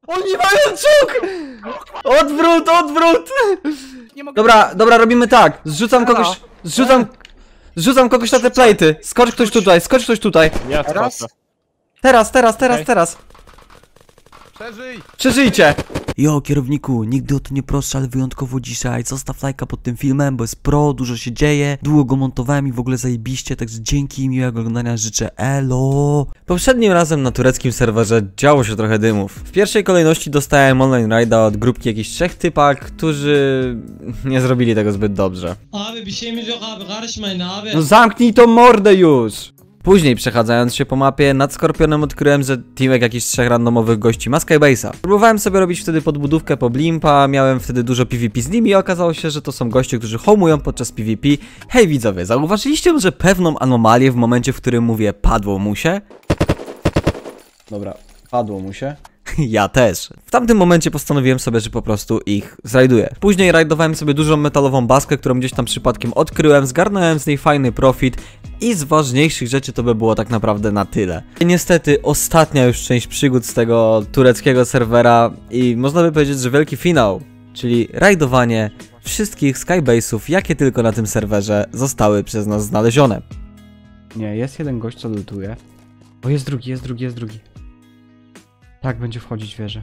Oni mają czuk! Odwrót, odwrót! Nie mogę... Dobra, robimy tak. Zrzucam kogoś na te plejty. Skocz ktoś tutaj. Ja Raz. skoczę. Teraz. Przeżyj! Przeżyjcie! Jo, kierowniku, nigdy o to nie proszę, ale wyjątkowo dzisiaj. Zostaw lajka pod tym filmem, bo jest pro, dużo się dzieje. Długo go montowałem i w ogóle zajebiście, także dzięki i miłego oglądania życzę. Elo! Poprzednim razem na tureckim serwerze działo się trochę dymów. W pierwszej kolejności dostałem online rajda od grupki jakichś 3 typa, którzy nie zrobili tego zbyt dobrze. Abi bir şeyimiz yok abi, karışmayın abi. No zamknij tą mordę już! Później przechadzając się po mapie, nad Skorpionem odkryłem, że teamek jakichś 3 randomowych gości ma Skybase'a. Próbowałem sobie robić wtedy podbudówkę po Blimpa, miałem wtedy dużo PvP z nimi i okazało się, że to są goście, którzy homują podczas PvP. Hej widzowie, zauważyliście może pewną anomalię w momencie, w którym mówię padło mu się? Dobra, padło mu się. Ja też. W tamtym momencie postanowiłem sobie, że po prostu ich zrajduję. Później rajdowałem sobie dużą metalową baskę, którą gdzieś tam przypadkiem odkryłem, zgarnąłem z niej fajny profit i z ważniejszych rzeczy to by było tak naprawdę na tyle. I niestety ostatnia już część przygód z tego tureckiego serwera i można by powiedzieć, że wielki finał, czyli rajdowanie wszystkich Skybase'ów, jakie tylko na tym serwerze zostały przez nas znalezione. Nie, jest jeden gość, co lutuje. O, jest drugi. Tak, będzie wchodzić wieżę.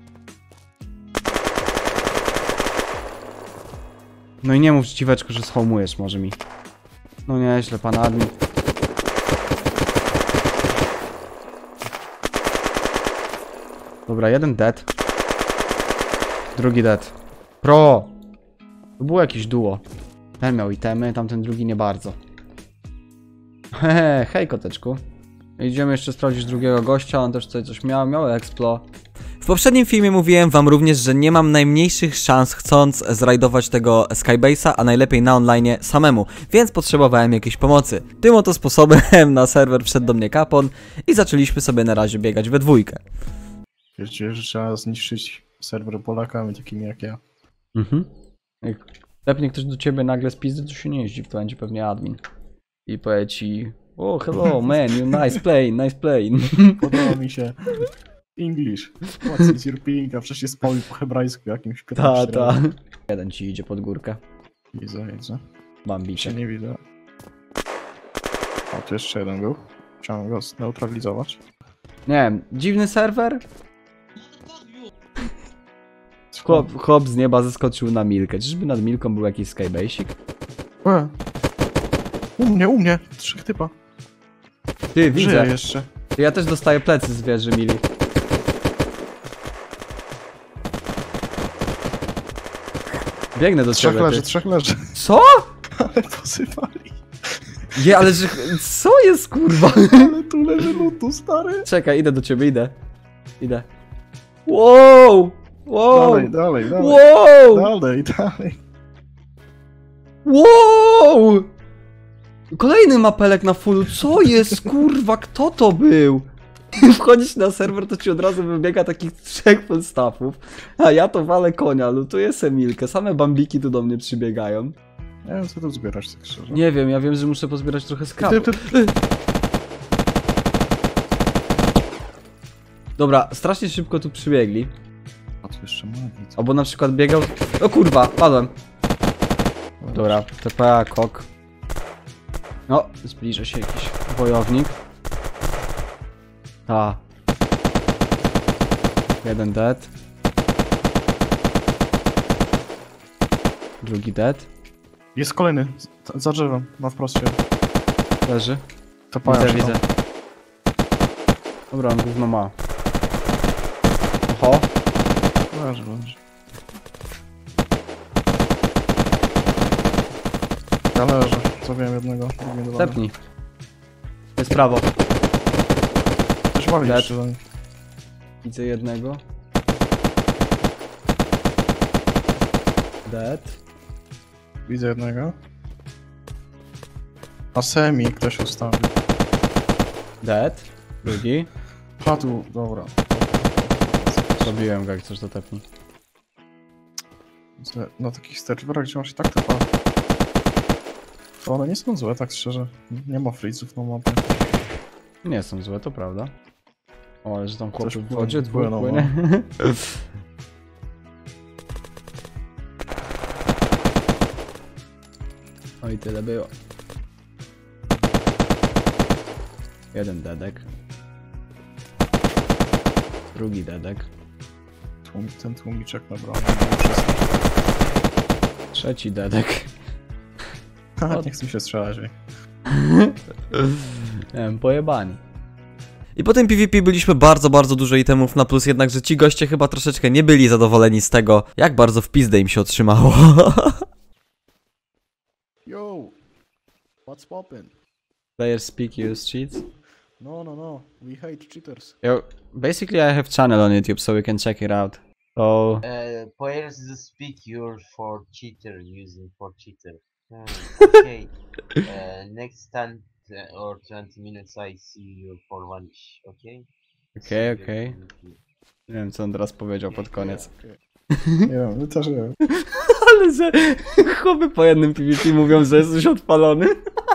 No i nie mów dziweczko, że schomujesz może mi. No nieźle, pan admin. Dobra, jeden dead. Drugi dead. Pro! To było jakieś duo. Ten miał itemy, tamten drugi nie bardzo. Hehe, hej koteczku. Idziemy jeszcze sprawdzić drugiego gościa, on też tutaj coś miał explo. W poprzednim filmie mówiłem wam również, że nie mam najmniejszych szans chcąc zrajdować tego Skybase'a, a najlepiej na online samemu, więc potrzebowałem jakiejś pomocy. Tym oto sposobem na serwer wszedł do mnie Kapon i zaczęliśmy sobie na razie biegać we dwójkę. Wiecie, że trzeba zniszczyć serwer Polakami takimi jak ja. Jak lepnie ktoś do ciebie nagle z pizdy, to się nie jeździ, to będzie pewnie admin. I powie ci: oh hello man, you nice plane. Podoba mi się English. What's is your ping? A wcześniej spał po hebrajsku jakimś 15 Ta. Jeden ci idzie pod górkę. Widzę. Się Bambicie. nie widzę. O, tu jeszcze jeden był. Chciałem go zneutralizować. Nie wiem, dziwny serwer? Chłop z nieba zeskoczył na Milkę. Czyżby nad Milką był jakiś Skybasic? U mnie! 3 typa. Ty, widzę. Żyje jeszcze. Ja też dostaję plecy z wieży Mili. Biegnę do ciebie. 3 leży. Co? Ale posypali. Nie, ale że... Co jest kurwa? Ale tu leży lutu, stary. Czekaj, idę do ciebie, idę. Wow! Dalej. Wow! Dalej. Wow! Kolejny mapelek na fullu. Co jest kurwa? Kto to był? Wchodzisz na serwer, to ci od razu wybiega takich 3 staffów. A ja to walę konia, lutuję Semilkę. Same bambiki tu do mnie przybiegają. Nie wiem co tu zbierać tak szczerze. Nie wiem, ja wiem, że muszę pozbierać trochę skrapu. Dobra, strasznie szybko tu przybiegli. A tu jeszcze magii. Albo na przykład biegał... O kurwa, padłem. Dobra, TPA, kok. No, zbliża się jakiś wojownik. A. Jeden dead. Drugi dead. Jest kolejny. Za drzewem. Na wprost się. Leży. To paja Widzę. Dobra, on gówno ma. Oho. Leży. Ja leżę. Zabiłem jednego. Stepnij. Jest prawo. Coś wali Dead. jeszcze. Widzę jednego. Dead. Widzę jednego. A semi ktoś ustawił. Dead. Drugi. Padł, dobra. Zrobiłem go, jak coś to tepnij. Na takich serwerach, gdzie masz i tak te pady. To one nie są złe, tak szczerze. Nie ma freezów na mapie. Nie są złe, to prawda. O, ale że tam chłopy Coś w wodzie płyną, płynie. O i tyle było. Jeden dedek. Drugi dedek. Ten tłumiczek naprawdę. Trzeci dedek. Nie chcę mi się strzelać. Pojebani. I po tym PvP byliśmy bardzo dużo itemów na plus, jednakże ci goście chyba troszeczkę nie byli zadowoleni z tego, jak bardzo w pizdę im się otrzymało. Yo! What's poppin'? Players speak, use cheats. No. We hate cheaters. Yo, basically I have channel on YouTube so we can check it out. So... Players speak your for cheater using for cheater. Okay. Next 10 or 20 minutes I see you for lunch, okay? Okej. Nie wiem co on teraz powiedział pod koniec. Nie wiem, my też nie wiem. Ale że chłopy po jednym PvP mówią, że jesteś odpalony.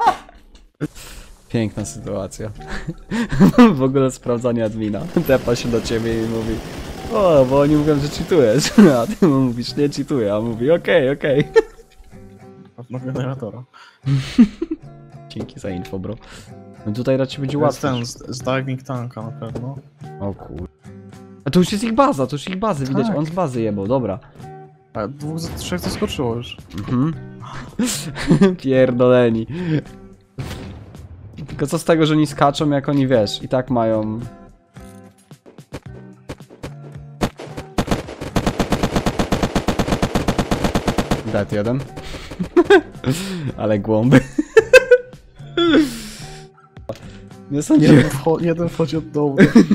Piękna sytuacja. W ogóle sprawdzanie admina. Tepa się do ciebie i mówi: o, bo oni mówią, że cheatujesz. A ty mu mówisz: nie cheatuję. A on mówi: okej. No generatora. Dzięki za info, bro. No tutaj raczej będzie To jest łatwo. ten z diving tanka na pewno. O kur... A to już jest ich baza, widać, Tak. on z bazy jebał, dobra. A trzech zaskoczyło już. Mhm. Pierdoleni. Tylko co z tego, że oni skaczą, jak oni, wiesz, i tak mają... Dat jeden. Ale głąby. Nie sądziłem. Jeden wchodzi od dołu.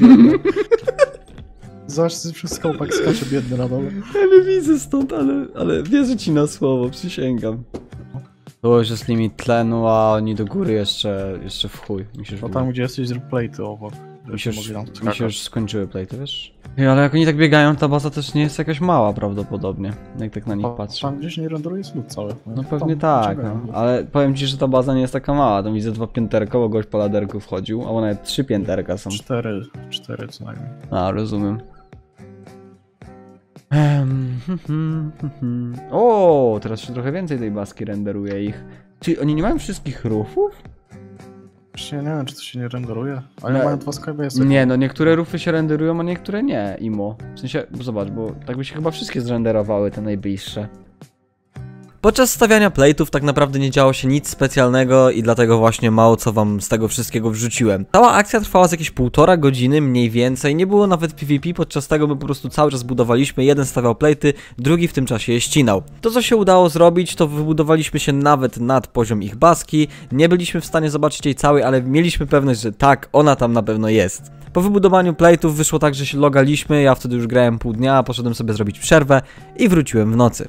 Zobacz, przez skałpak skacze biedny na dole. Ale widzę stąd, ale wierzę ci na słowo, przysięgam. To już jest limit tlenu, a oni do góry jeszcze w chuj. No tam gdzie jesteś zrób plate'y obok. Mi się już skończyły plate'y, wiesz? Ej, ale jak oni tak biegają, ta baza też nie jest jakaś mała prawdopodobnie, jak tak na nich patrzę. Tam gdzieś nie renderuje lód cały. No pewnie tak, no. Ale powiem ci, że ta baza nie jest taka mała. Tam widzę 2 pięterka, bo gość po laderku wchodził, a nawet 3 pięterka są. 4 co najmniej. A, rozumiem. O, teraz się trochę więcej tej baski renderuje ich. Czy oni nie mają wszystkich roofów? Właśnie nie wiem, czy to się nie renderuje. Ale No, mają 2 skybase'y. Nie, no niektóre roofy się renderują, a niektóre nie, imo. W sensie, zobacz, bo tak by się chyba wszystkie zrenderowały, te najbliższe. Podczas stawiania plate'ów tak naprawdę nie działo się nic specjalnego i dlatego właśnie mało co wam z tego wszystkiego wrzuciłem. Cała akcja trwała z jakieś 1,5 godziny mniej więcej, nie było nawet PvP, podczas tego my po prostu cały czas budowaliśmy, jeden stawiał plate'y, drugi w tym czasie je ścinał. To co się udało zrobić, to wybudowaliśmy się nawet nad poziom ich baski, nie byliśmy w stanie zobaczyć jej całej, ale mieliśmy pewność, że tak, ona tam na pewno jest. Po wybudowaniu plate'ów wyszło tak, że się logaliśmy, ja wtedy już grałem pół dnia, poszedłem sobie zrobić przerwę i wróciłem w nocy.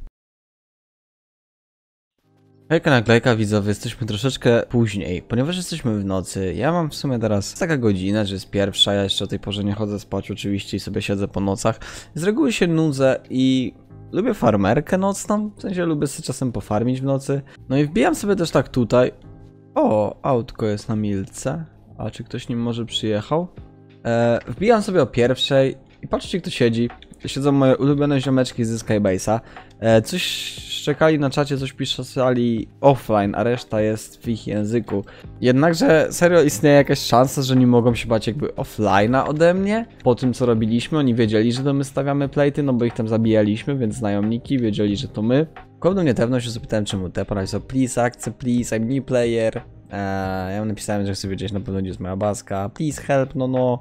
Hejka naklejka widzowie, jesteśmy troszeczkę później, ponieważ jesteśmy w nocy. Ja mam w sumie teraz taka godzina, że jest pierwsza, ja jeszcze o tej porze nie chodzę spać oczywiście i sobie siedzę po nocach. Z reguły się nudzę i lubię farmerkę nocną, w sensie lubię sobie czasem pofarmić w nocy. No i wbijam sobie też tak tutaj. O, autko jest na milce, a czy ktoś nim może przyjechał? Wbijam sobie o pierwszej i patrzcie kto siedzi. Siedzą moje ulubione ziomeczki ze Skybase'a. Coś szczekali na czacie, coś pisali offline, a reszta jest w ich języku. Jednakże serio istnieje jakaś szansa, że nie mogą się bać jakby offline'a ode mnie? Po tym co robiliśmy, oni wiedzieli, że to my stawiamy plate'y, no bo ich tam zabijaliśmy, więc znajomniki wiedzieli, że to my. Kołdą niedawno się zapytałem czemu te, napisał please accept, please, I'm new player. Ja mu napisałem, że chcę wiedzieć na pewno gdzie jest moja baska. Please help, no.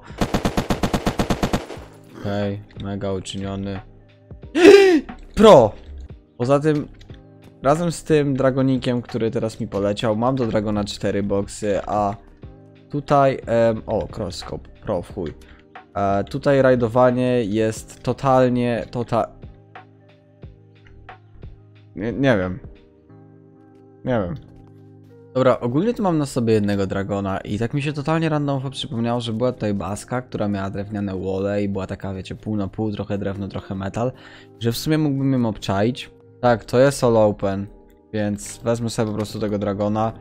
Okej, mega uczyniony. Pro! Poza tym, razem z tym dragonikiem, który teraz mi poleciał, mam do dragona 4 boxy, a tutaj, o, crossscope, pro w chuj. Tutaj rajdowanie jest totalnie, nie wiem. Dobra, ogólnie tu mam na sobie jednego dragona i tak mi się totalnie randomowo przypomniało, że była tutaj baska, która miała drewniane wole i była taka, wiecie, pół na pół, trochę drewno, trochę metal, że w sumie mógłbym ją obczaić. Tak, to jest all open, więc wezmę sobie po prostu tego dragona.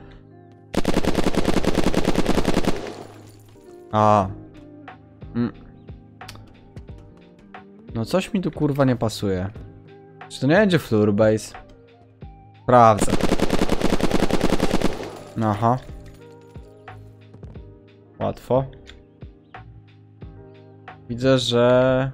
No coś mi tu kurwa nie pasuje. Czy to nie będzie floor base? Sprawdzę. Aha. Łatwo. Widzę, że...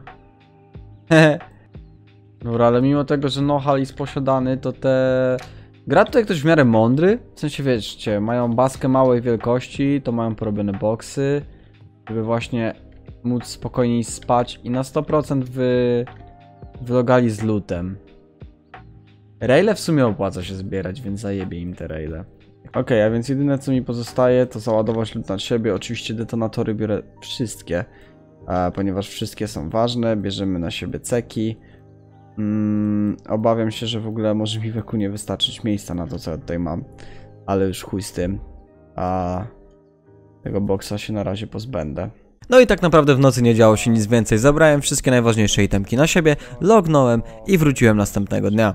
Dobra, ale mimo tego, że know-how jest posiadany, to te... Gra tutaj ktoś w miarę mądry. W sensie, wiecie, mają baskę małej wielkości, to mają porobione boksy, żeby właśnie móc spokojniej spać i na 100% wylogali z lootem. Raile w sumie opłaca się zbierać, więc zajebie im te raile. Okej, a więc jedyne co mi pozostaje to załadować loot na siebie. Oczywiście detonatory biorę wszystkie, ponieważ wszystkie są ważne. Bierzemy na siebie ceki. Obawiam się, że w ogóle może mi w eku nie wystarczyć miejsca na to co ja tutaj mam. Ale już chuj z tym. A tego boksa się na razie pozbędę. No i tak naprawdę w nocy nie działo się nic więcej. Zabrałem wszystkie najważniejsze itemki na siebie, lognąłem i wróciłem następnego dnia.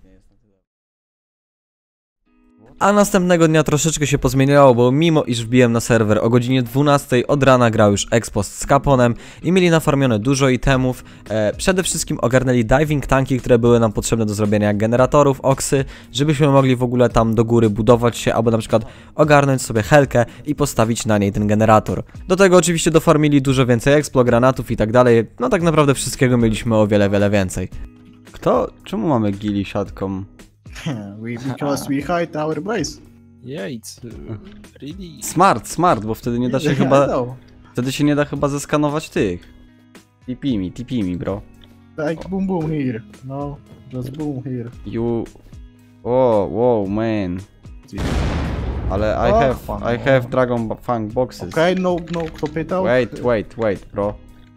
A następnego dnia troszeczkę się pozmieniało, bo mimo iż wbiłem na serwer o godzinie 12 od rana grał już Expost z Caponem i mieli nafarmione dużo itemów. Przede wszystkim ogarnęli diving tanki, które były nam potrzebne do zrobienia generatorów, oksy, żebyśmy mogli w ogóle tam do góry budować się, albo na przykład ogarnąć sobie helkę i postawić na niej ten generator. Do tego oczywiście dofarmili dużo więcej explo, granatów i tak dalej. No tak naprawdę wszystkiego mieliśmy o wiele więcej. Czemu mamy gili siatką? Because we hide our base. Yeah, it's really... Smart, bo wtedy nie da się Yeah, chyba... I know. Wtedy się nie da chyba zeskanować tych. TP mi, bro. Like boom boom here. No, just boom here. You... Wow, man. Ale I have Dragon Fang boxes. Okay, no, kto pytał? Wait, bro.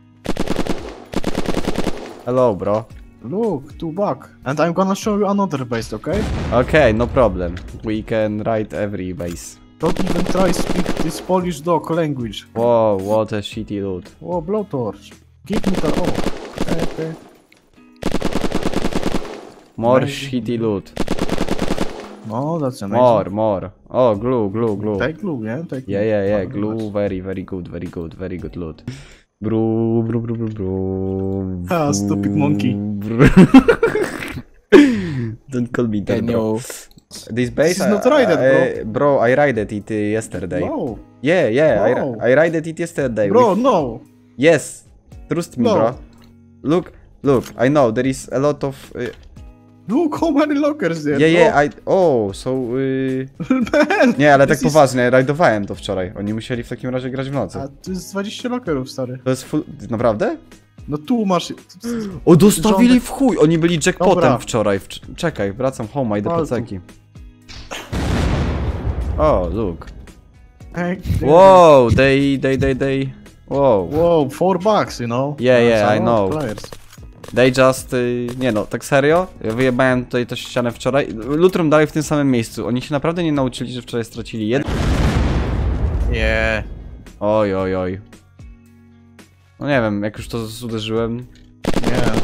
Hello, bro. Look, two back. And I'm gonna show you another base, okay? Okay, no problem. We can ride every base. Don't even try speak this Polish dog language. Wow, what a shitty loot. Oh, blowtorch. Give me the... Oh, okay. More Amazing. shitty loot. No, that's amazing. More. Oh, glue. Take glue, yeah? Take glue. Yeah, glue, very good loot. Bro. Ah, stupid monkey. Don't call me that, bro. This base, This is not raided, bro, I raided it yesterday. No. Yeah, No. I raided it yesterday. Bro, no. Yes, trust me, No. bro. Look, I know, there is a lot of... Look how many lockers there. Yeah, Man, Nie, ale tak this is- poważnie, rajdowałem to wczoraj. Oni musieli w takim razie grać w nocy. A to jest 20 lockerów, stary. To jest full... Naprawdę? No tu masz... O, dostawili Rządek- w chuj! Oni byli jackpotem Dobra. wczoraj. Czekaj, wracam home, idę po Palcu. ceki. O, look. Hey, Wow, they... Wow. Wow, $4, you know? Yeah, That's a I lot know. of players. They just... Nie no, tak serio? Ja wyjebałem tutaj też ścianę wczoraj. Lutrum dalej w tym samym miejscu. Oni się naprawdę nie nauczyli, że wczoraj stracili jeden... Yeah. Oj. No nie wiem, jak już to uderzyłem... Yeah.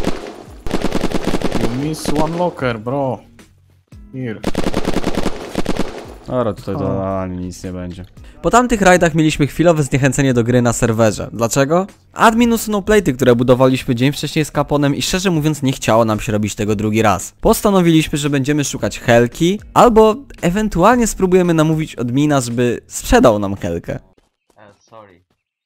You miss one locker, bro. Here. Dobra, tutaj to nic nie będzie. Po tamtych rajdach mieliśmy chwilowe zniechęcenie do gry na serwerze. Dlaczego? Admin usunął plejty, które budowaliśmy dzień wcześniej z Caponem i szczerze mówiąc nie chciało nam się robić tego drugi raz. Postanowiliśmy, że będziemy szukać helki, albo ewentualnie spróbujemy namówić admina, żeby sprzedał nam helkę. Sorry.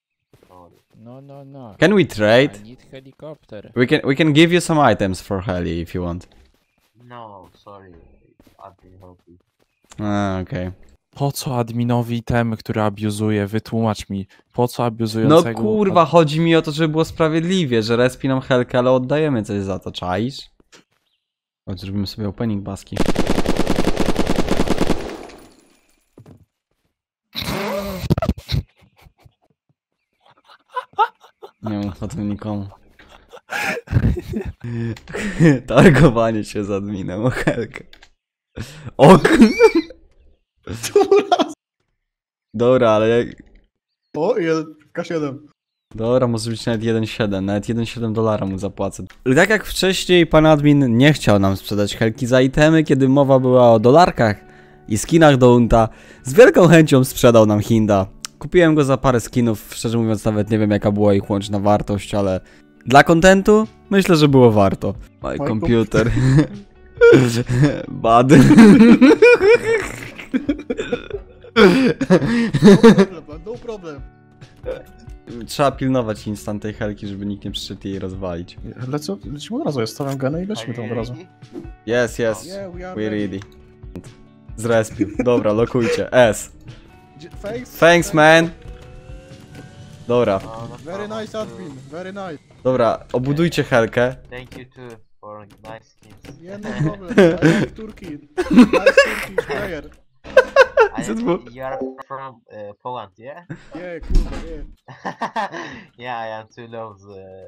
No. Can we trade? I need helicopter. We can give you some items for heli if you want. No, sorry. I've been helping. Okej. Po co adminowi temy, który abuzuje? Wytłumacz mi. Po co No abuzującego... kurwa, chodzi mi o to, żeby było sprawiedliwie, że respi nam helkę, ale oddajemy coś za to, czaisz? Chodź, zrobimy sobie opening baski. Nie mów o tym nikomu. Targowanie się z adminem o helkę. Ok. Dobra, ale jak... O, K7. Dobra, może być nawet 1,7, nawet 1,7 dolara mu zapłacę. I tak jak wcześniej, pan admin nie chciał nam sprzedać helki za itemy, kiedy mowa była o dolarkach i skinach do unta, z wielką chęcią sprzedał nam Hinda. Kupiłem go za parę skinów, szczerze mówiąc nawet nie wiem jaka była ich łączna wartość, ale dla kontentu myślę, że było warto. My computer. Bad. No problem. Trzeba pilnować instant tej helki, żeby nikt nie przyszedł jej rozwalić. Lecimy od razu, ja stawiam gena i lecimy tam od razu. Yes, yes. Yeah, we are We ready. ready. Zrespił. Dobra, lokujcie. S. Thanks. Thanks, man. Dobra, Very nice admin, very nice. dobra, obudujcie helkę. Thank you too for nice skins. Yeah, no problem. I like Turkey. Nice Turkish player. You are from Poland, yeah? Yeah, cool, yeah. Yeah, I am too loves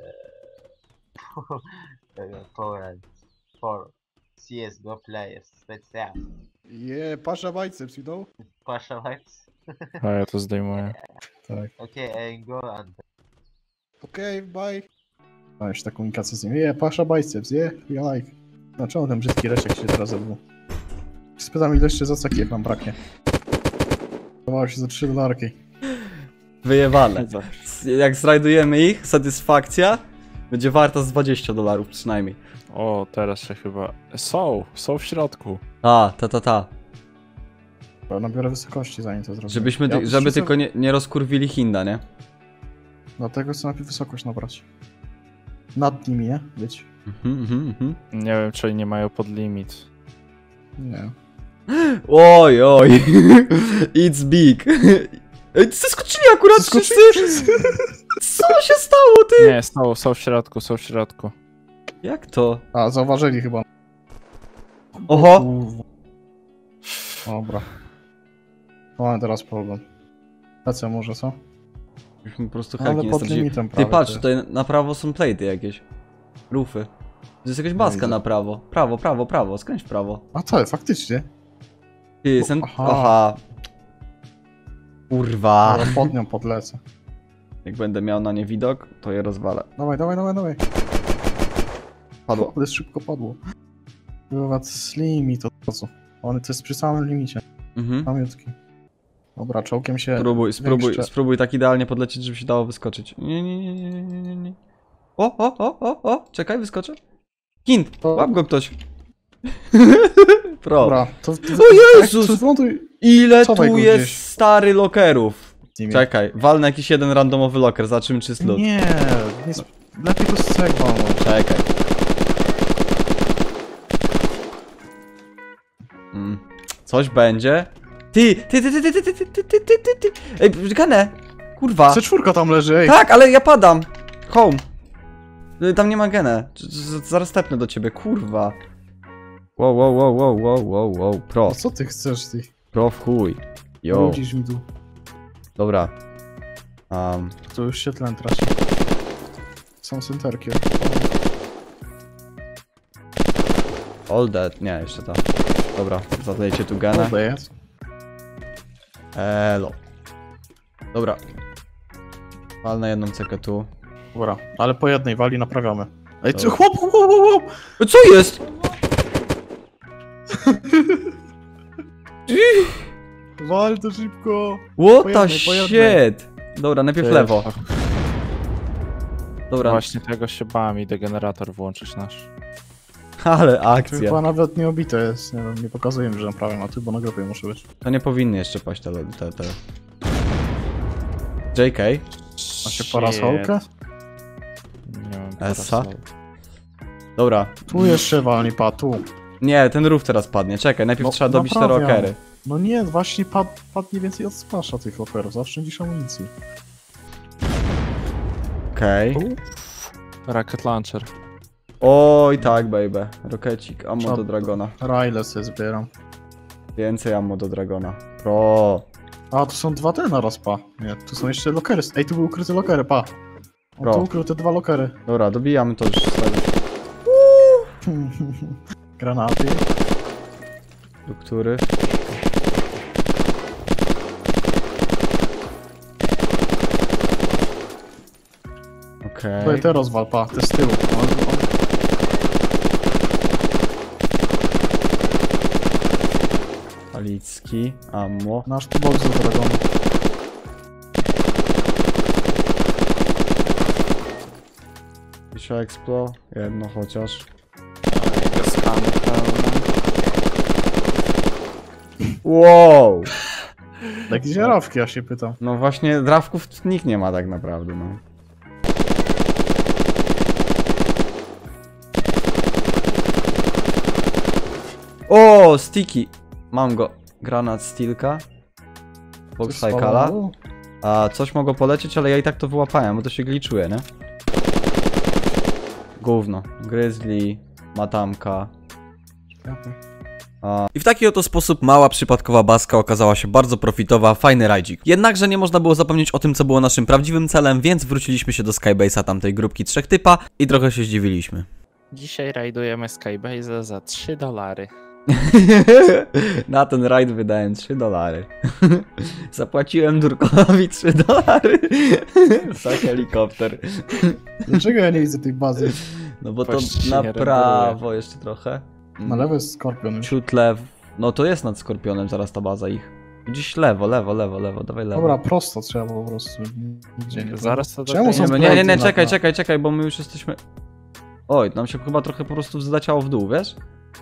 Poland for CSGO players. But yeah, Yeah, Pasha biceps, you know? Pasha lights. A ja to zdejmuję. Tak. Okay, go and Okay, bye. A jeszcze ta komunikacja z nim. Yeah, Pasha biceps, yeah, we like. No czemu ten brzydki reszek się teraz odbył? Spytam ile jeszcze za cekiew nam braknie. Chowało się za $3. Wyjebane. Jak zrajdujemy ich, satysfakcja będzie warta z $20 przynajmniej. O, teraz się chyba... Są w środku. Ta. Bo nabiorę wysokości zanim to zrobię. Żebyśmy, Ja żeby wszyscy- tylko nie rozkurwili Hinda, nie? Dlatego chcę najpierw wysokość nabrać. Nad nimi, nie? Być. Mhm. Nie wiem, czy nie mają podlimit. Nie. Oj. It's big. Ej, zeskoczyli akurat wszyscy! Co się stało, ty? Nie, są w środku, są w środku. Jak to? A, zauważyli chyba. Oho! Kurwa. Dobra. Mamy teraz problem. Lecę może, co? Byśmy po prostu Ale helki nie pod stracili. limitem Ty prawie. patrz, to tutaj na prawo są platey jakieś. Rufy. To jest jakaś baska widzę. na prawo. Prawo, skręć w prawo. A tak, faktycznie. Ty, jestem... Aha. Aha. Kurwa. Dobra, pod nią podlecę. Jak będę miał na nie widok, to je rozwalę. Dawaj. Padło. Ale szybko padło. Chyba z limit od co? On to jest przy samym limicie. Mhm. Pamiętki. Dobra, czołkiem się... większe. Spróbuj tak idealnie podlecieć, żeby się dało wyskoczyć. Nie. O, czekaj, wyskoczę. Hint, O. łap go ktoś. Pro. Dobra, to... O Jezus! To wląduj Ile Cofaj tu go jest gdzieś. stary lokerów? z nimi. Czekaj, walnę jakiś jeden randomowy loker, zobaczymy czy jest loot. Nie, lepiej to z cegłą. Czekaj. Coś będzie. Ty. Ej, ganę. Kurwa. C4 tam leży, ej. Tak, ale ja padam. Home. Tam nie ma genę. Zaraz tepnę do ciebie, kurwa. Wow. Pro. No co ty chcesz, ty? Pro w chuj. Yo. Ludzisz mi tu. Dobra. To już się tlen traci. Są centerki. All that. Nie, jeszcze to. Dobra, zadajcie tu genę. Dobra, jest. Elo. Dobra. Walnę jedną cekę tu. Dobra, ale po jednej wali naprawiamy. Ej, ty Dobra. chłop! Co jest? Wal to szybko! What Po the jednej, po jednej. shit? Dobra, najpierw Ty, lewo. Dobra, Właśnie tego się bałem i degenerator włączyć nasz. ale To akcja. chyba nawet nie obite jest, nie wiem, nie pokazuje mi, że naprawiam, a ty, bo na grupie muszę być. To nie powinny jeszcze paść te. JK? Macie parasolkę? Nie mam Essa? parasol. Dobra. Tu jeszcze walni, pa, tu. Nie, ten roof teraz padnie. Czekaj, najpierw No, trzeba dobić te naprawiam. rockery. No nie, właśnie padnie więcej od spasza tych lokerów, zaoszczędzisz amunicji. Okej. Rocket launcher. Oj tak, baby. Rokecik, ammo Trzeba- do Dragona. Raile sobie zbieram. Więcej ammo do Dragona. Pro. A, tu są dwa te naraz, pa. Nie, tu są jeszcze lokery. Ej, tu były ukryte lokery, pa. O, Bro. tu ukryte dwa lokery. Dobra, dobijamy to już. Granaty. Do który? Okej. Tutaj te rozwal, pa, te z tyłu. Palicki, ammo. Nasz tu box do dragonu. Jakieś Explo, jedno chociaż. Skan pełny. Wow! Jakieś żarówki, ja się pytam. No właśnie, drawków nikt nie ma tak naprawdę, no. O, sticky! Mam go. Granat Steelka. Box Cycala. A coś mogło polecieć, ale ja i tak to wyłapałem, bo to się glitchuje, nie? Gówno. Grizzly, Matamka. I w taki oto sposób mała przypadkowa baska okazała się bardzo profitowa, fajny rajdzik. Jednakże nie można było zapomnieć o tym, co było naszym prawdziwym celem, więc wróciliśmy się do Skybase'a tamtej grupki 3 typa i trochę się zdziwiliśmy. Dzisiaj rajdujemy Skybase za $3. Na ten rajd wydałem $3. Zapłaciłem Durkowi $3 za helikopter. Dlaczego ja nie widzę tej bazy? No bo to Właściwie na renderuje. prawo jeszcze trochę. Na lewo jest skorpion już. Ciut lewo. No to jest nad Skorpionem zaraz ta baza ich. Gdzieś lewo, dawaj lewo. Dobra, prosto trzeba po prostu. Nigdzie nie. Zaraz to Czemu są Nie, sprite czekaj, bo my już jesteśmy... Oj, nam się chyba trochę po prostu zleciało w dół, wiesz?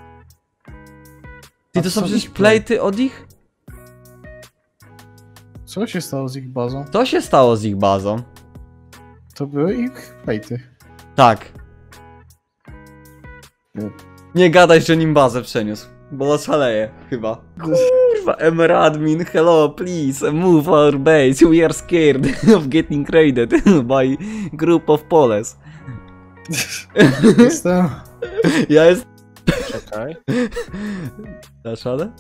Ty, A to są co przecież ich plejty od ich? Co się stało z ich bazą? Co się stało z ich bazą? To były ich plejty. Tak. Nie gadaj, że nim bazę przeniósł, bo oszaleje chyba. Kurwa, Emeradmin, hello, please, move our base, we are scared of getting raided by group of Poles. Jestem. Ja jest... Czekaj. Dasz radę?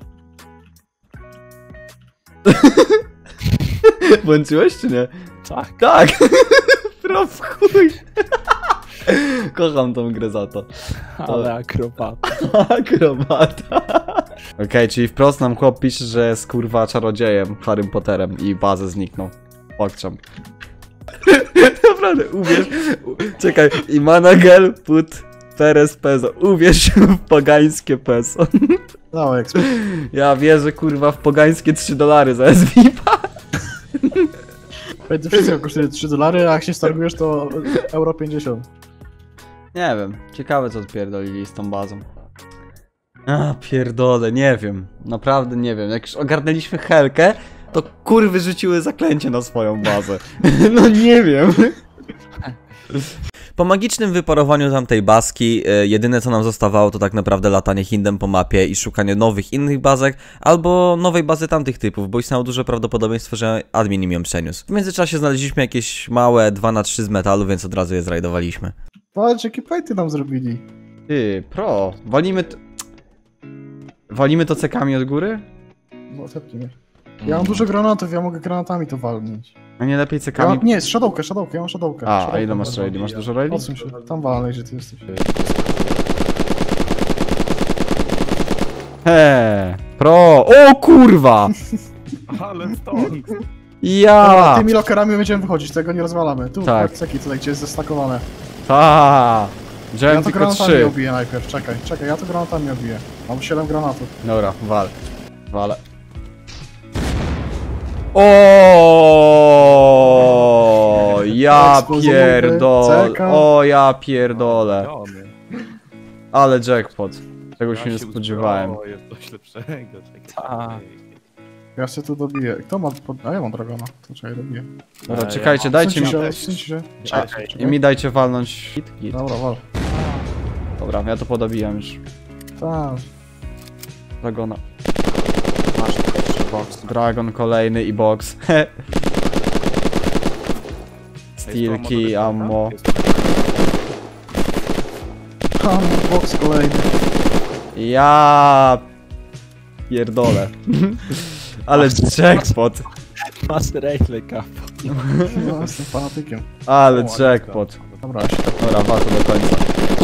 Włączyłeś czy nie? Tak. Tak! Pro w chuj! Kocham tą grę za to. Ale akrobata. Akrobata. Okej, czyli wprost nam chłop pisze, że jest kurwa czarodziejem, Harrym Potterem i bazę zniknął. Pokczam. Naprawdę, uwierz. Czekaj, Imanagel put Perez peso. Uwierz w pogańskie peso. Dawaj, ekspert. Ja wierzę kurwa w pogańskie $3 za SVP. To wszystko kosztuje $3, a jak się stargujesz to €50. Nie wiem, ciekawe co odpierdolili z tą bazą. A pierdolę, nie wiem. Naprawdę nie wiem. Jak już ogarnęliśmy Helkę, to kurwy rzuciły zaklęcie na swoją bazę. No nie wiem. Po magicznym wyparowaniu tamtej baski, jedyne co nam zostawało to tak naprawdę latanie Hindem po mapie i szukanie nowych innych bazek, albo nowej bazy tamtych typów, bo istniało duże prawdopodobieństwo, że admin im ją przeniósł. W międzyczasie znaleźliśmy jakieś małe 2x3 z metalu, więc od razu je zrajdowaliśmy. Patrz, jakie plejty nam zrobili. Ty, pro, walimy to cekami od góry? No, tepnij mnie. Ja mam dużo granatów, ja mogę granatami to walnąć. A nie lepiej Ja cekami? mam, nie, shadowkę, ja mam shadowkę. A ile masz raili? Masz dużo raili? Odsuń się, tam walnej, że ty jesteś. Pro, o kurwa! Ale stąd. Dobra, Ja! tymi lokerami będziemy wychodzić, tego nie rozwalamy. Tu, Tak. ceki tutaj, gdzie jest zestakowane. Ta. Ja Wziąłem to tylko granatami 3. obiję najpierw, czekaj, ja to granatami obiję. Mam 7 granatów. Dobra, wale. O, ja Eksplozyjny, pierdolę. ceka. O, ja pierdolę. Ale jackpot. Tego się nie spodziewałem. O, jest coś lepszego. Ta. Ja się tu dobiję. Kto ma a ja mam dragona, to czekaj, dobiję. Dobra, ja czekajcie, mam- dajcie mi. Odsuńcie się. Czekaj. I mi dajcie walnąć hit. Dobra, wal. Dobra, ja to podobiłem już. Tak. Dragona. Masz pierwszy box. Dragon kolejny i box. Steelki, ammo. Tam, box kolejny. Ja pierdolę. Ale jackpot. Masz rejtle kapo. No, jestem fanatykiem. Ale jackpot. Dobra, ja się Dobra, walczę do końca.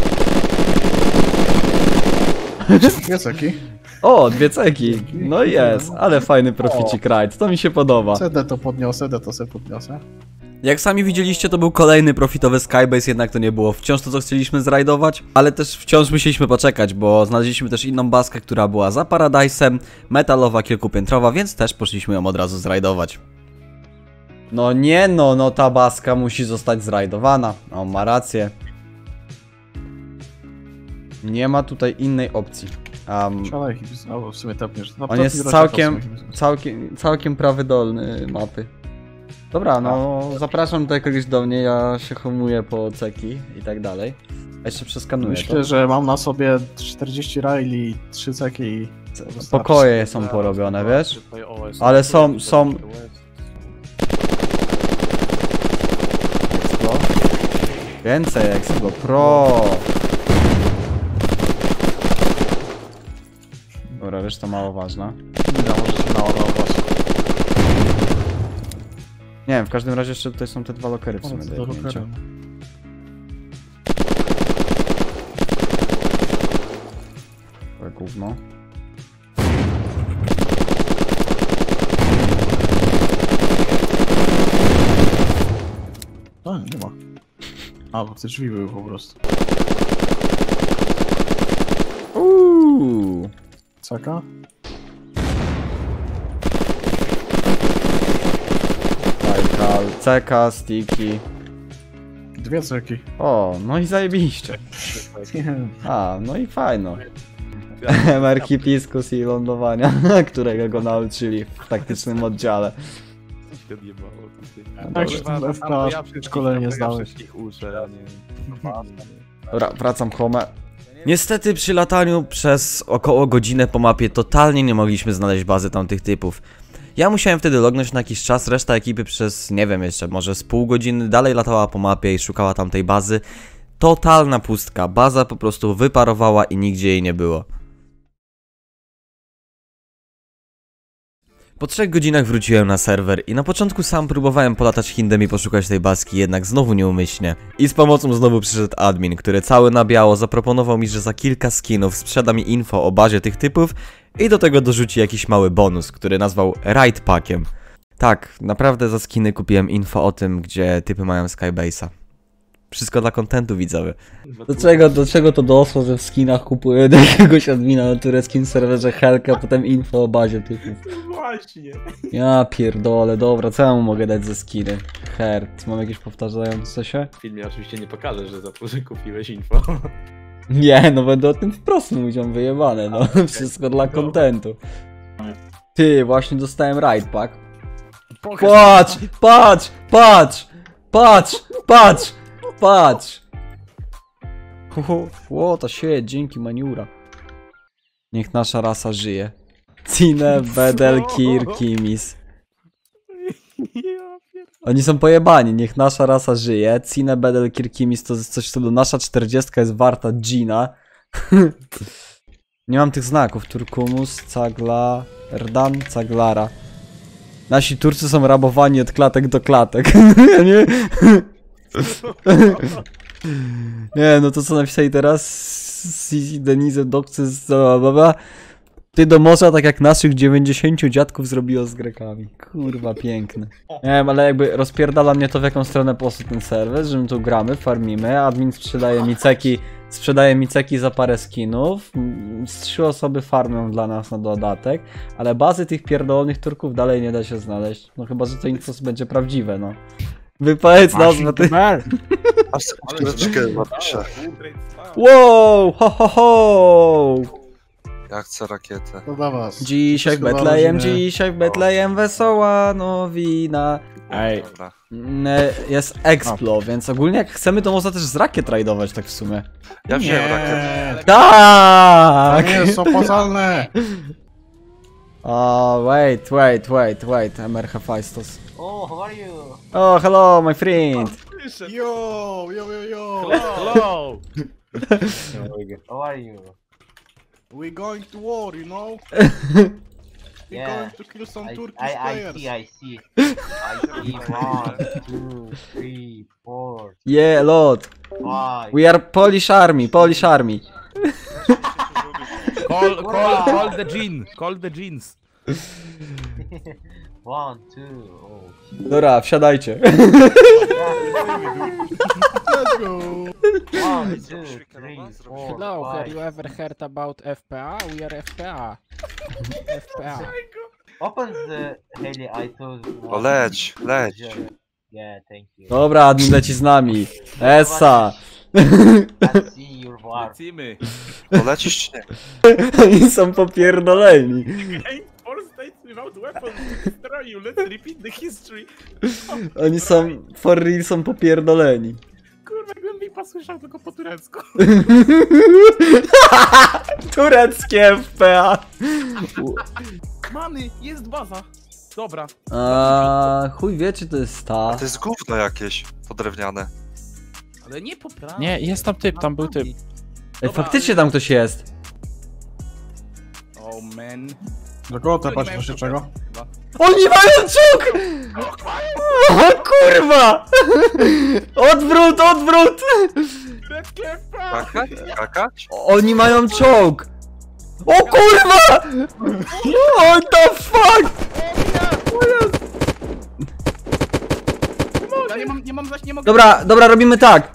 dwie ceki. O, 2 ceki. No i jest, ale fajny proficik rajd. To mi się podoba. CD to podniosę, to sobie podniosę. Jak sami widzieliście, to był kolejny profitowy Skybase, jednak to nie było wciąż to, co chcieliśmy zrajdować, ale też wciąż musieliśmy poczekać, bo znaleźliśmy też inną baskę, która była za Paradise'em, metalowa, kilkupiętrowa, więc też poszliśmy ją od razu zrajdować. No nie no, ta baska musi zostać zrajdowana. On ma rację. Nie ma tutaj innej opcji. Szalej, w sumie tepniesz. On jest całkiem prawy dolny mapy. Dobra, no zapraszam tutaj kogoś do mnie, ja się homuję po ceki i tak dalej. A jeszcze przeskanuję Myślę, to. że mam na sobie 40 raili, 3 ceki i... Pokoje są porobione, wiesz? Ale są... Explo? Więcej Explo, pro! Dobra, reszta mało ważna. Nie wiem, w każdym razie jeszcze tutaj są te 2 lokery w sumie do jebnięcia. To gówno. A, nie ma. A, bo te drzwi były po prostu. Ceka? Bajkal, ceka, sticky. 2 ceki. O, no i zajebiście. A, no i fajno. Emerki piskus i lądowania, którego go nauczyli w taktycznym oddziale. Tak się tam FK szkolenie zdałeś. Dobra, wracam home. Niestety przy lataniu przez około godzinę po mapie totalnie nie mogliśmy znaleźć bazy tamtych typów. Ja musiałem wtedy lognąć na jakiś czas, reszta ekipy przez, nie wiem jeszcze, może z pół godziny dalej latała po mapie i szukała tamtej bazy. Totalna pustka, baza po prostu wyparowała i nigdzie jej nie było. Po 3 godzinach wróciłem na serwer i na początku sam próbowałem polatać Hindem i poszukać tej baski, jednak znowu nieumyślnie. I z pomocą znowu przyszedł admin, który cały na biało zaproponował mi, że za kilka skinów sprzeda mi info o bazie tych typów i do tego dorzuci jakiś mały bonus, który nazwał Raid Packiem. Tak, naprawdę za skiny kupiłem info o tym, gdzie typy mają Skybase'a. Wszystko dla kontentu, widzowie. Do czego to doszło, że w skinach kupuję do jakiegoś admina na tureckim serwerze Helka, potem info o bazie typów. Właśnie. Ja pierdolę, dobra, co ja mu mogę dać za skiny? Hert, mam jakieś powtarzające się? W filmie oczywiście nie pokażę, że za to, że kupiłeś info. Nie, no będę o tym wprost mówił, wyjebane, no. Wszystko dla kontentu. Ty, właśnie dostałem Raid Pack. Patrz, patrz, patrz, patrz, patrz, patrz. What a shit, dzięki maniura. Niech nasza rasa żyje. Cine, Bedel, Kir, Kimis. Oni są pojebani, niech nasza rasa żyje. Cine, Bedel, Kir, Kimis to jest coś w stylu nasza 40 jest warta Gina. Nie mam tych znaków. Turkumus, Cagla, Erdan, Caglara. Nasi Turcy są rabowani od klatek do klatek. Nie? Nie, no to co napisali teraz? Denise, Dokcy, bla. Ty do morza tak jak naszych 90 dziadków zrobiło z Grekami. Kurwa, piękne. Nie wiem, ale jakby rozpierdala mnie to, w jaką stronę poszedł ten serwer, że my tu gramy, farmimy, admin sprzedaje mi ceki za parę skinów, 3 osoby farmią dla nas na dodatek, ale bazy tych pierdolonych Turków dalej nie da się znaleźć. No chyba, że to info będzie prawdziwe, no. Wypowiedz nazwę, ty. Aż skrzydeczkę napiszę. Wow, ho ho ho! Ja chcę rakietę. To dla was. Dzisiaj w Betlejem wesoła nowina. Ej, Dobra. jest Explo, więc ogólnie jak chcemy, to można też z rakiet rajdować, tak w sumie. Ja wziąłem rakietę. To Tak! nie jest opłacalne! Wait, MR Hephaistos. Oh, how are you? Oh, hello, my friend. Yo! Hello! How are you? We going to war, you know? We Yeah. going to kill some Turkish I players. see. I see 1, 2, 3, 4, Yeah, Lord. 5. We are Polish army. Call the jeans. 1, 2, oh shit. Dobra, wsiadajcie. Let's go! 1, 2, 3, 4, Hello, have 5. you ever heard about FPA? We are FPA. FPA. Open the heli, I told you. O, leć. Yeah, thank you. Dobra, admin leci z nami. Essa. I see your wife. are. Lecimy. Polecisz czy nie? Oni są popierdoleni. Ain't four states without weapons to destroy you. Let's repeat the history. Oni są, for real są popierdoleni. Kurwa, jakbym Lipa słyszał tylko po turecku. Tureckie FPA. Many, jest baza. Dobra. Chuj wie, czy to jest ta. To jest gówno jakieś, podrewniane. Ale nie poprawnie. Nie, jest tam typ, tam był typ. Ej, faktycznie tam ktoś jest. Oh man. Do kogo tepać proszę czego? Oni mają czuk! O kurwa! Odwrót, odwrót! Tureckie FPA! Kakać? Kakać? Oni mają czołg! O kurwa! What the fuck? Nie mogę. Dobra, robimy tak.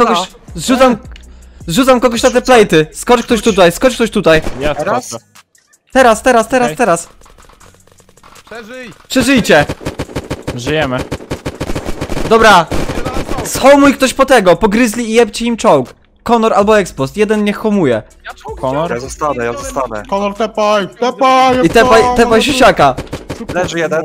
Zrzucam kogoś na te plejty. Skocz ktoś tutaj. Ja Teraz? skoczę. Teraz. Przeżyj! Przeżyjcie. Żyjemy. Dobra. Schomuj ktoś po Grizzly i jebcie im czołg. Conor albo Expost, jeden niech homuje. Ja czołg Conor? Ja zostanę. Konor, tepaj! I tepaj siusiaka. Leży jeden.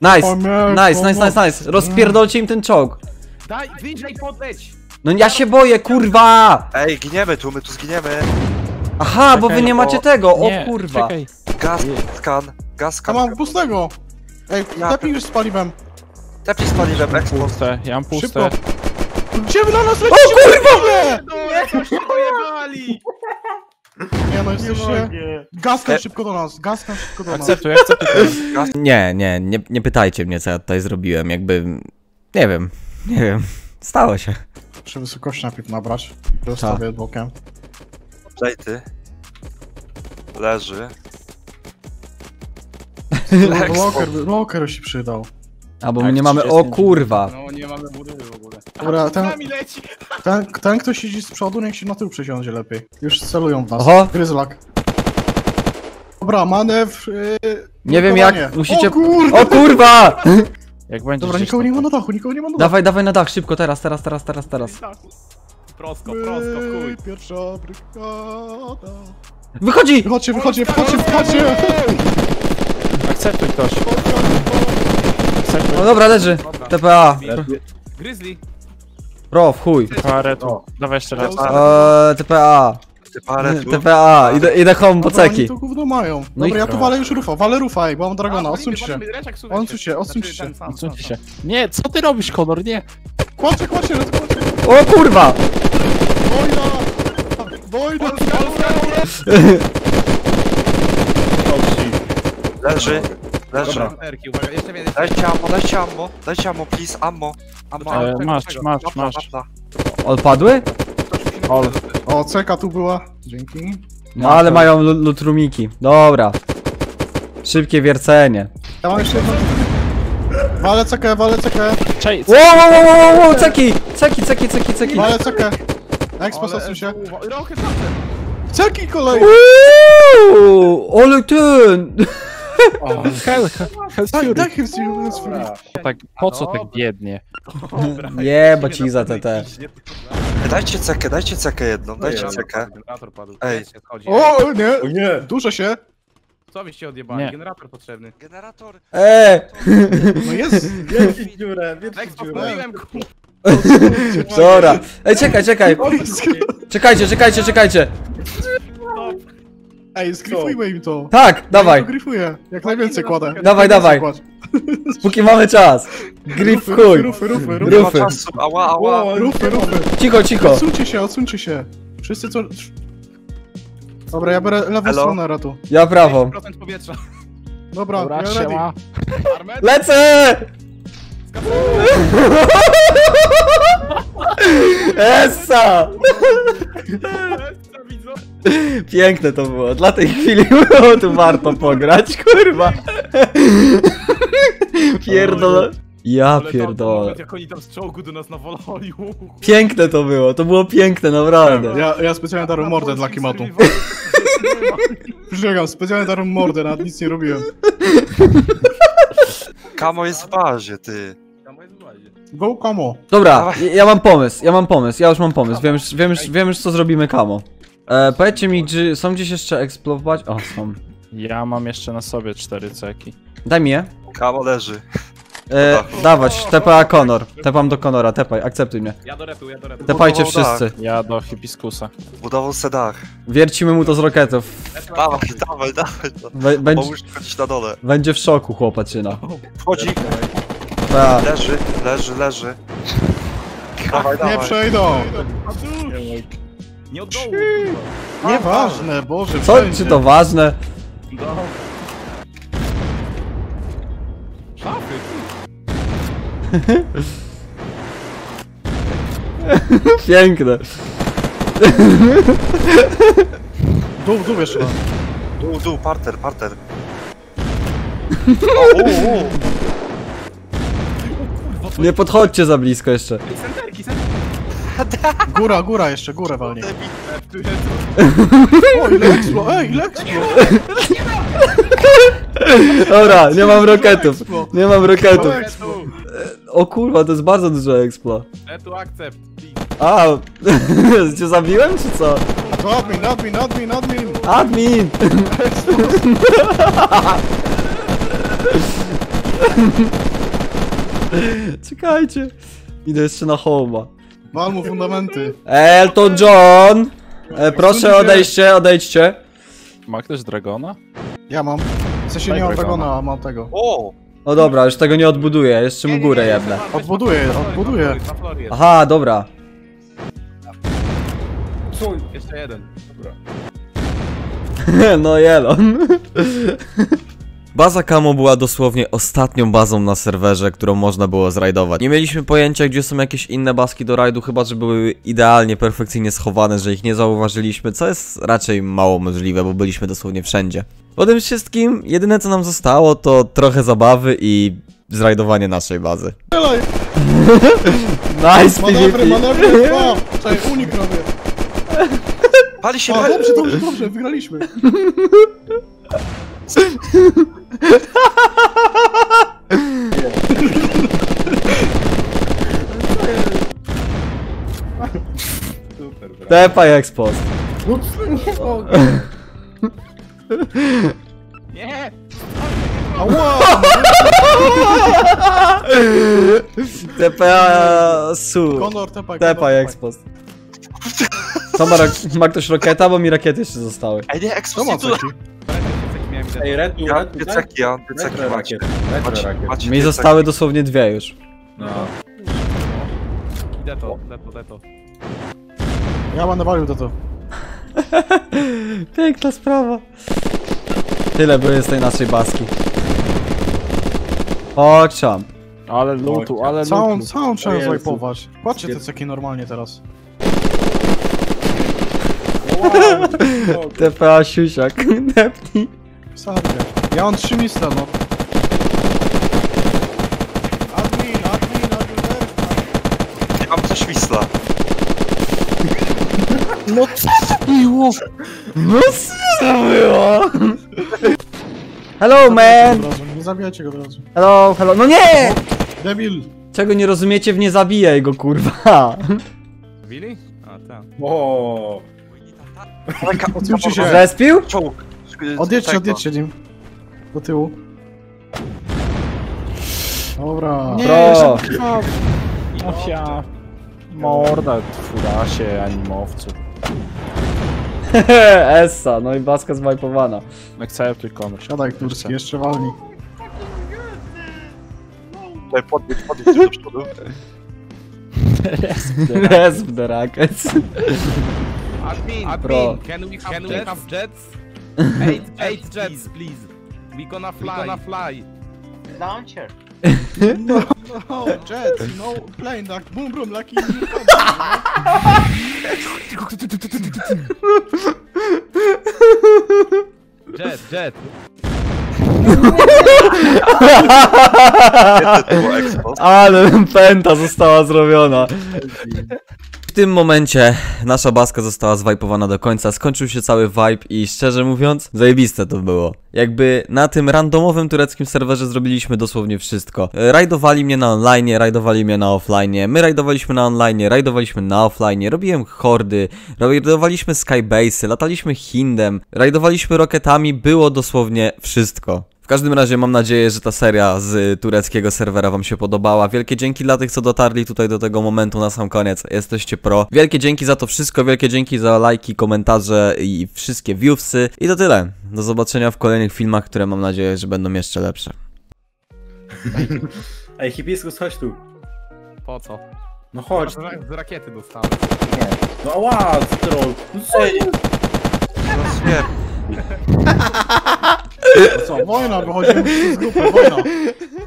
Nice. Rozpierdolcie im ten czołg. Daj, wyżej podleć! No ja się boję, kurwa! Ej, giniemy tu, my tu zginiemy. Aha, bo wy nie macie tego, o Nie, kurwa. czekaj. Gaz Ja skan. mam pustego! Ej, tepnij już z paliwem! Tepnij z paliwem, eksport. Puste, ja mam puste. Szybko! Gdzie wy na nas O lecicie? kurwa! No, coś się pojebali! Nie no, jesteście... Gaskan szybko do nas, gaskan szybko do nas. Akceptuję. Nie pytajcie mnie, co ja tutaj zrobiłem, jakby... Nie wiem. Stało się. Przy wysokości najpierw nabrać. Zostawię bokiem. Plejty. Leży. Locker się przydał. Albo my Tak, nie mamy... 30 O kurwa. No, nie mamy budowy w ogóle. Dobra, ten, Nami leci! ten kto siedzi z przodu, niech się na tył przesiądzie lepiej. Już celują w nas. Oho. Gryzlak. Dobra, manewr... Nie wiem blokowanie. jak, musicie... O kurwa! O kurwa! Jak będzie Dobra, gdzieś nikogo tam- nie ma na dachu, nikogo nie ma na dachu. Dawaj na dach, szybko, teraz. Prosto, w chuj. Pierwsza brygada. Wychodzi! Wychodźcie! Akceptuj ktoś. No dobra, leży. TPA. Grizzly. W chuj. Parę tu. Dawaj jeszcze raz. TPA. Ty parę tu. TPA. Idę home po Dobra, oni ceki. tu gówno mają. No Dobra, i- ja tu walę już rufa, ej, bo mam dragona, odsuńcie się. Odsuńcie się. Odsuńcie się. Nie, co ty robisz, Conor? Nie. Kładźcie. O kurwa! Wojna! Leży. Uwaga, jeszcze więcej. Dajcie ammo, please, ammo. Masz. Odpadły? Ol. O, ceka tu była. Dzięki. No ale mają lutrumiki. Dobra. Szybkie wiercenie. Ja mam jeszcze jedną. Walę cekę. Cześć. Wow, ceki! Walę cekę. Expo, odsuń się. Ceki kolej! Ale ten! Tak, jest Tak, po co tak biednie? Jeba ci za TT. Dajcie cekę jedną, dajcie cekę. Generator padł. Ej. Schodzi. O, nie! Duszę się. Co wyście odjebali? Nie. Generator potrzebny. Generator. No jest. Expo, mówiłem, Dobra. Ej, czekaj. Czekajcie. Ej, zgryfujmy im to. Tak, Ja dawaj. to gryfuję. Jak najwięcej kładę. Dawaj. Póki mamy czas. Grif w chuj. Rufy. Nie ma Rufy. czasu, ała. Rufy. Cicho. Odsuńcie się. Wszyscy co... Dobra, ja biorę lewą Elo? stronę ratu. Ja prawą. 10% powietrza. Dobra, Dobra, ja ready. siema. Armet? Lecę! Essa! Piękne to było. Dla tej chwili było tu warto pograć, kurwa. Pierdolę. Ja Ale tam pierdolę. moment, jak oni tam z czołgu do nas nawalają. Piękne to było. To było piękne, naprawdę. Ja specjalnie darłem mordę dla Kimatu. Przyrzekam, specjalnie darłem mordę, nawet nic nie robiłem. Kamo jest w bazie, ty. Go Kamo. Dobra, ja mam pomysł. Ja już mam pomysł. Wiem już co zrobimy, kamo. Powiedzcie mi, czy są gdzieś jeszcze eksplodować? O, są. Ja mam jeszcze na sobie 4 ceki. Daj mi je. Kamo leży. Dawać, tepa Conor. Tepam do Conora, tepaj, akceptuj mnie. Ja do repu. Tepajcie Budował wszyscy. Ja do hibiskusa. Budował se dach. Wiercimy mu to z roketów. Dawaj to. Będzie, Pomóż chodzić na dole. będzie w szoku chłopaczyna. Wchodzi, Ta. leży. Dawaj, Nie dawaj. przejdą! Nie od dołu, Nieważne, Boże, Co? wszędzie. Czy to ważne? Piękne. Dół jeszcze raz. Dół, parter. Nie podchodźcie za blisko jeszcze. Góra jeszcze, górę walnie. O, ile eksplo, ile eksplo! Dobra, nie mam roketów. Nie mam roketów. O kurwa, to jest bardzo dużo explo. Retu akcept. A, cię zabiłem czy co? A to admin! Admin! Czekajcie. Idę jeszcze na home'a. Wal mu fundamenty. Elton John! Proszę odejdźcie. Ma ktoś dragona? Ja mam. W sensie nie mam dragona, a mam tego. O! No dobra, już tego nie odbuduję, jeszcze mu górę jedne. Odbuduję. Na florie. Aha, dobra. Jeszcze jeden. Dobra. No jelon. Baza Camo była dosłownie ostatnią bazą na serwerze, którą można było zrajdować. Nie mieliśmy pojęcia, gdzie są jakieś inne baski do rajdu, chyba że były idealnie, perfekcyjnie schowane, że ich nie zauważyliśmy, co jest raczej mało możliwe, bo byliśmy dosłownie wszędzie. Po tym wszystkim, jedyne co nam zostało to trochę zabawy i zrajdowanie naszej bazy. Strzelaj! Nice PvP! Manewry, Czekaj, unik robię. Pali się, O, dobrze, wygraliśmy. Tepaj expost. Nie! Ała! TPA su. Konor, tepaj. Tepaj expost. Co ma ktoś roketa? Bo mi rakiety jeszcze zostały. Ej, nie, Co ma ekspozycja. taki? Ej, retu, Ja mam pieceki macie. Macie Mi pieceki. zostały dosłownie dwie już. No. Deto. Ja będę walił to. Piękna sprawa. Tyle były z tej naszej baski. O, champ. Ale lutu. Całą trzeba zwipować. Patrzcie te ceki normalnie teraz. TPA siusiak. Depnij. Sarkę. Ja mam 3 miejsca, no. Admin, Ja mam coś wisla. No co było? No co było? Hello man! Nie zabijajcie go od razu. Hello. No nie! Debil! Czego nie rozumiecie, w nie zabijaj go kurwa. Willy? A, tak. Odsuńcie się. Zespił? Czołg. Odjedźcie nim. Do tyłu. Dobra. Pro. Mafia. Morda, furasie, animowcu. Essa, no i baska zwajpowana. Akceptuj Konor. Siadaj, Turski, jeszcze walni. Podjedź do przodu. Resp the Rockets. Admin, Pro. can we have jets? Eight jets, please. We gonna fly. Launcher. No, jet, no plane, like boom boom, like in Jet. To było expo. Ale pęta została zrobiona. tym momencie nasza baska została zwajpowana do końca, skończył się cały vibe i szczerze mówiąc, zajebiste to było. Jakby na tym randomowym tureckim serwerze zrobiliśmy dosłownie wszystko. Rajdowali mnie na online, rajdowali mnie na offline, my rajdowaliśmy na online, rajdowaliśmy na offline, robiłem hordy, rajdowaliśmy skybase'y, lataliśmy hindem, rajdowaliśmy roketami, było dosłownie wszystko. W każdym razie mam nadzieję, że ta seria z tureckiego serwera wam się podobała. Wielkie dzięki dla tych, co dotarli tutaj do tego momentu na sam koniec. Jesteście pro. Wielkie dzięki za to wszystko, wielkie dzięki za lajki, komentarze i wszystkie viewsy. I to tyle. Do zobaczenia w kolejnych filmach, które mam nadzieję, że będą jeszcze lepsze. Ej, Hibiskus, chodź tu. Po co? No chodź. Z rakiety dostałem. No ała, troll. No co jest? No nie. Co, wojna, wychodzimy z grupy, wojna.